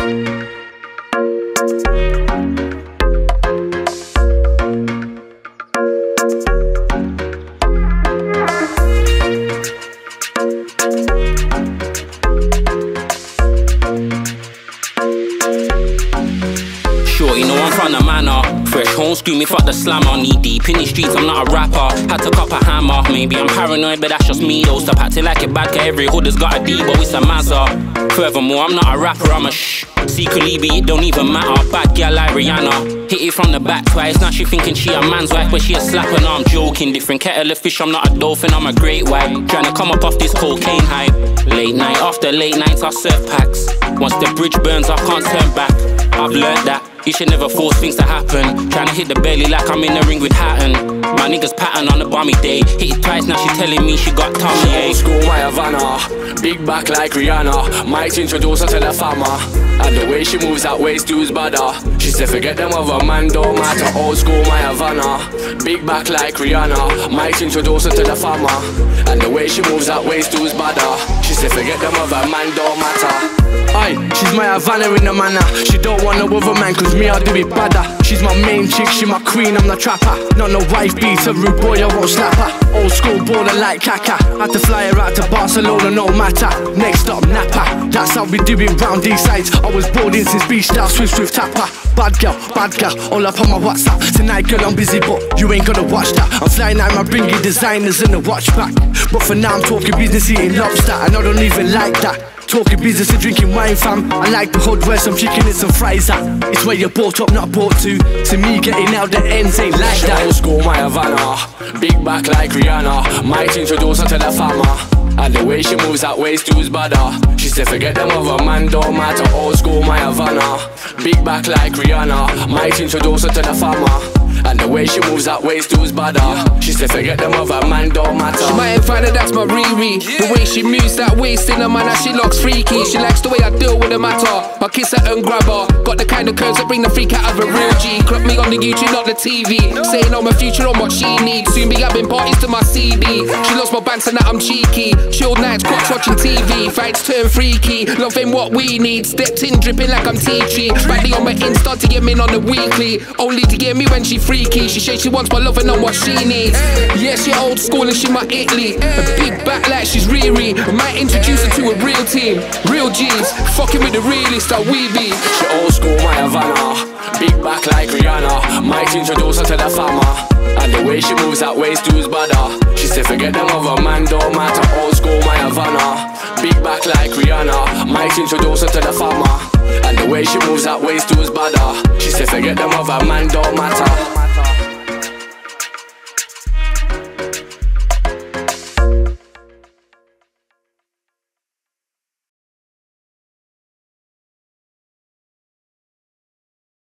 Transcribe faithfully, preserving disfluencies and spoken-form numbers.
Shorty, no one from the manor. Fresh home screaming, fuck the slammer. Knee deep in the streets, I'm not a rapper. Had to cop a hammer. Maybe I'm paranoid, but that's just me though. Stop acting like a bad guy. Every hood has got a D, but it's a Mazda. Furthermore, I'm not a rapper, I'm a shh. Secretly, but it don't even matter. Bad girl like Rihanna. Hit it from the back twice. Now she thinking she a man's wife, but she a slapper. Now I'm joking. Different kettle of fish, I'm not a dolphin, I'm a great white. Trying to come up off this cocaine hype. Late night after late nights, I serve packs. Once the bridge burns, I can't turn back. I've learned that you should never force things to happen. Trying to hit the belly like I'm in the ring with Hatton. My niggas pattern on a balmy day. Hit it twice, now she telling me she got tummy ache. Old school, my Havana. Big back like Rihanna. Might introduce her to the fama. And the way she moves that waist too's badder. She said forget them other man, don't matter. Old school, my Havana. Big back like Rihanna. Might introduce her to the fama. And the way she moves that waist too's badder. She said forget them other man, don't matter. Aye, she's my Havana in the manner. She don't want no other man, cause me I'll do it badder. She's my main chick, she my queen, I'm the trapper. Not no wife beater, rude boy, I won't slap her. Old school baller like Kaka. Had to fly her out to Barcelona, no matter. Next up, Napa. That's how we do it round these sides. I was boarding since beach style, swift swift tapper. Bad girl, bad girl, all up on my WhatsApp. Tonight girl I'm busy but you ain't gonna watch that. I'm flying out my bringing designers and a watch back. But for now I'm talking business, eating lobster, and I don't even like that. Talking business and drinking wine, fam. I like the hood where some chicken and some fries at. It's where you're bought up, not bought to. To me, getting out the ends ain't like that. Old school, my Havana. Big back like Rihanna. Might introduce her to the fama. And the way she moves that waist too's badder. She said forget them other man, don't matter. Old school, my Havana. Big back like Rihanna. Might introduce her to the fama. And the way she moves that waist too's badder. She said forget them other man, don't matter. She might find that that's my Riri. The way she moves that waist in her manner, she looks freaky. She likes the way I deal with the matter. I kiss her and grab her. Got the kind of curves that bring the freak out of a real G. Crop me on the YouTube, not the T V. Saying on my future on what she needs. Soon be having parties to my C D. She loves my bands and that I'm cheeky. Chilled nights, crotch watching T V. Fights turn freaky. Loving what we need. Stepped in dripping like I'm tea tree. Badly on my Insta to get me on the weekly. Only to get me when she freaky. She says she wants my love and know what she needs. Yeah, she old school and she my Italy. A big back like she's Riri. I might introduce her to a real team. Real G's, fucking with the realest that we be. She old school, my Havana. Big back like Rihanna. Might introduce her to the fama. And the way she moves that waist too's badder. She said forget them other man, don't matter. Old school, my Havana. Big back like Rihanna. Might introduce her to the fama. And the way she moves that waist too's badder. She said forget them other man, don't matter.